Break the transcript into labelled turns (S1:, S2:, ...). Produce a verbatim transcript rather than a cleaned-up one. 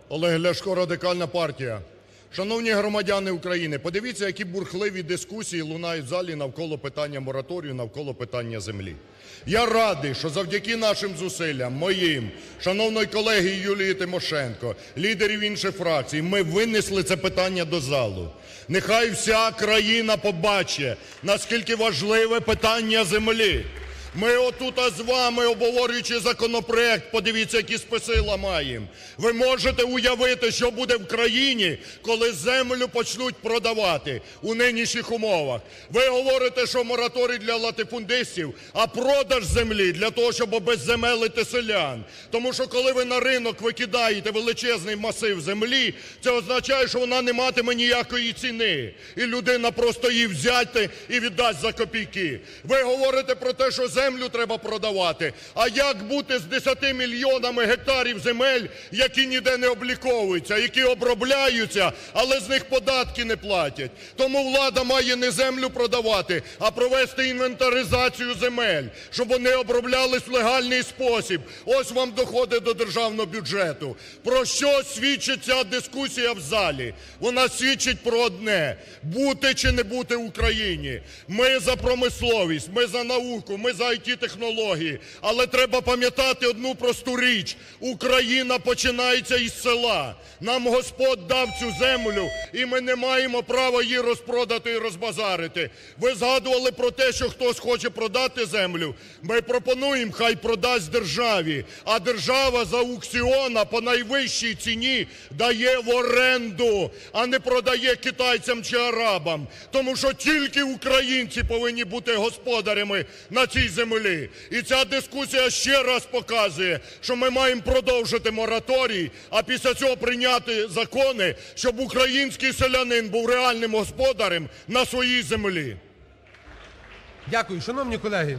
S1: Олег Ляшко, Радикальна партія. Шановні громадяни України, подивіться, які бурхливі дискусії лунають в залі навколо питання мораторію, навколо питання землі. Я радий, що завдяки нашим зусиллям, моїм, шановної колеги Юлії Тимошенко, лідерів інших фракцій, ми винесли це питання до залу. Нехай вся країна побачить, наскільки важливе питання землі. Ми отут з вами, обговорюючи законопроект, подивіться, які списи ламаємо. Ви можете уявити, що буде в країні, коли землю почнуть продавати у нинішніх умовах. Ви говорите, що мораторій для латифундистів, а продаж землі для того, щоб обезземелити селян. Тому що коли ви на ринок викидаєте величезний масив землі, це означає, що вона не матиме ніякої ціни. І людина просто її взяти і віддасть за копійки. Ви говорите про те, що землю треба продавати. А як бути з десятьма мільйонами гектарів земель, які ніде не обліковуються, які обробляються, але з них податки не платять? Тому влада має не землю продавати, а провести інвентаризацію земель, щоб вони оброблялись в легальний спосіб. Ось вам доходи до державного бюджету. Про що свідчить ця дискусія в залі? Вона свідчить про одне – бути чи не бути в Україні. Ми за промисловість, ми за науку, ми за ай ті-технології, але треба пам'ятати одну просту річ: Україна починається із села. Нам Господь дав цю землю, і ми не маємо права її розпродати і розбазарити. Ви згадували про те, що хтось хоче продати землю. Ми пропонуємо, хай продасть державі, а держава за аукціону по найвищій ціні дає в оренду, а не продає китайцям чи арабам. Тому що тільки українці повинні бути господарями на цій землі. І ця дискусія ще раз показує, що ми маємо продовжити мораторій, а після цього прийняти закони, щоб український селянин був реальним господарем на своїй землі.
S2: Дякую. Шановні колеги!